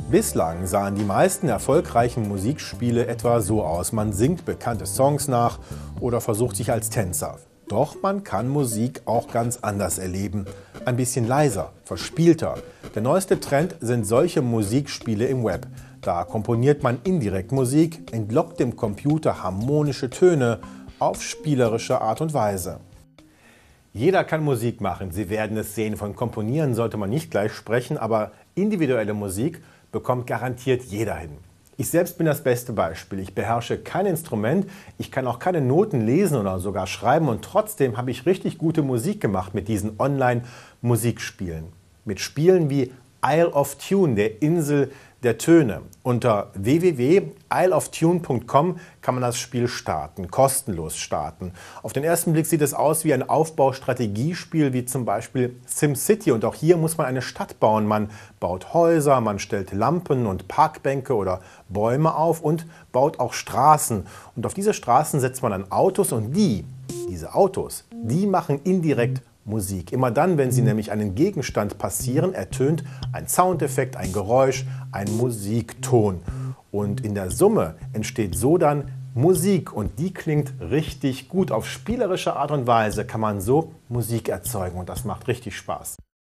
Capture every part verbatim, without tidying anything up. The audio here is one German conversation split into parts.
Bislang sahen die meisten erfolgreichen Musikspiele etwa so aus. Man singt bekannte Songs nach oder versucht sich als Tänzer. Doch man kann Musik auch ganz anders erleben. Ein bisschen leiser, verspielter. Der neueste Trend sind solche Musikspiele im Web. Da komponiert man indirekt Musik, entlockt dem Computer harmonische Töne auf spielerische Art und Weise. Jeder kann Musik machen, Sie werden es sehen. Von Komponieren sollte man nicht gleich sprechen, aber individuelle Musik bekommt garantiert jeder hin. Ich selbst bin das beste Beispiel. Ich beherrsche kein Instrument, ich kann auch keine Noten lesen oder sogar schreiben und trotzdem habe ich richtig gute Musik gemacht mit diesen Online-Musikspielen. Mit Spielen wie Isle of Tune, der Insel der Töne. Unter w w w punkt isle of tune punkt com kann man das Spiel starten, kostenlos starten. Auf den ersten Blick sieht es aus wie ein Aufbaustrategiespiel, wie zum Beispiel SimCity. Und auch hier muss man eine Stadt bauen. Man baut Häuser, man stellt Lampen und Parkbänke oder Bäume auf und baut auch Straßen. Und auf diese Straßen setzt man dann Autos und die, diese Autos, die machen indirekt Musik. Immer dann, wenn sie nämlich einen Gegenstand passieren, ertönt ein Soundeffekt, ein Geräusch, ein Musikton. Und in der Summe entsteht so dann Musik und die klingt richtig gut. Auf spielerische Art und Weise kann man so Musik erzeugen und das macht richtig Spaß.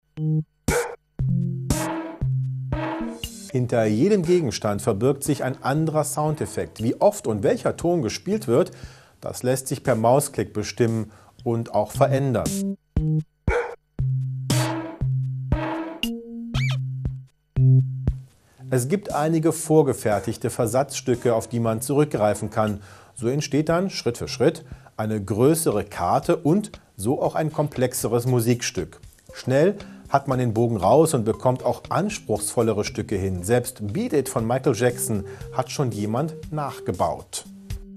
Hinter jedem Gegenstand verbirgt sich ein anderer Soundeffekt. Wie oft und welcher Ton gespielt wird, das lässt sich per Mausklick bestimmen und auch verändern. Es gibt einige vorgefertigte Versatzstücke, auf die man zurückgreifen kann. So entsteht dann Schritt für Schritt eine größere Karte und so auch ein komplexeres Musikstück. Schnell hat man den Bogen raus und bekommt auch anspruchsvollere Stücke hin. Selbst Beat It von Michael Jackson hat schon jemand nachgebaut.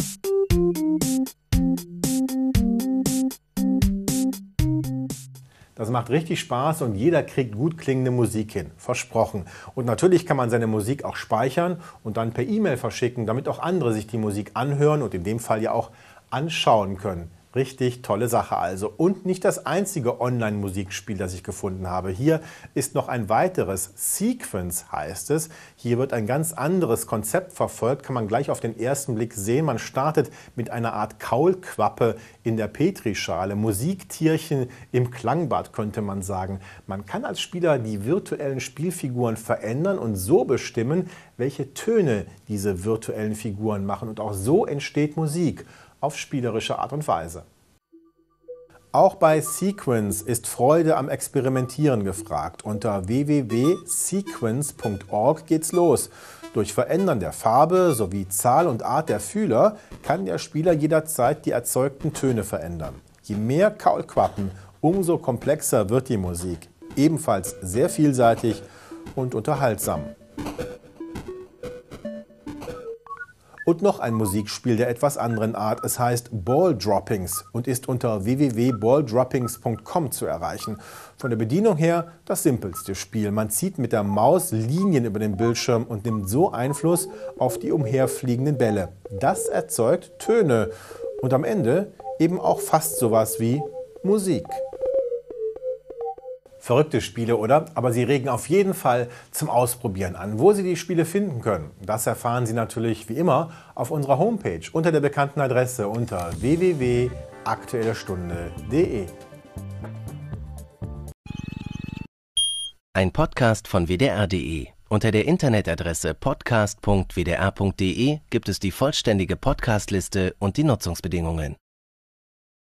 Das macht richtig Spaß und jeder kriegt gut klingende Musik hin, versprochen. Und natürlich kann man seine Musik auch speichern und dann per E-Mail verschicken, damit auch andere sich die Musik anhören und in dem Fall ja auch anschauen können. Richtig tolle Sache also. Und nicht das einzige Online-Musikspiel, das ich gefunden habe. Hier ist noch ein weiteres, Sequence heißt es. Hier wird ein ganz anderes Konzept verfolgt, kann man gleich auf den ersten Blick sehen. Man startet mit einer Art Kaulquappe in der Petrischale, Musiktierchen im Klangbad könnte man sagen. Man kann als Spieler die virtuellen Spielfiguren verändern und so bestimmen, welche Töne diese virtuellen Figuren machen. Und auch so entsteht Musik. Auf spielerische Art und Weise. Auch bei Sequence ist Freude am Experimentieren gefragt. Unter w w w punkt sequence punkt org geht's los. Durch Verändern der Farbe sowie Zahl und Art der Fühler kann der Spieler jederzeit die erzeugten Töne verändern. Je mehr Kaulquappen, umso komplexer wird die Musik. Ebenfalls sehr vielseitig und unterhaltsam. Und noch ein Musikspiel der etwas anderen Art. Es heißt Ball Droppings und ist unter w w w punkt ball droppings punkt com zu erreichen. Von der Bedienung her das simpelste Spiel. Man zieht mit der Maus Linien über den Bildschirm und nimmt so Einfluss auf die umherfliegenden Bälle. Das erzeugt Töne und am Ende eben auch fast sowas wie Musik. Verrückte Spiele, oder? Aber sie regen auf jeden Fall zum Ausprobieren an. Wo Sie die Spiele finden können, das erfahren Sie natürlich wie immer auf unserer Homepage unter der bekannten Adresse unter w w w punkt aktuelle stunde punkt de. Ein Podcast von w d r punkt de. Unter der Internetadresse podcast punkt w d r punkt de gibt es die vollständige Podcastliste und die Nutzungsbedingungen.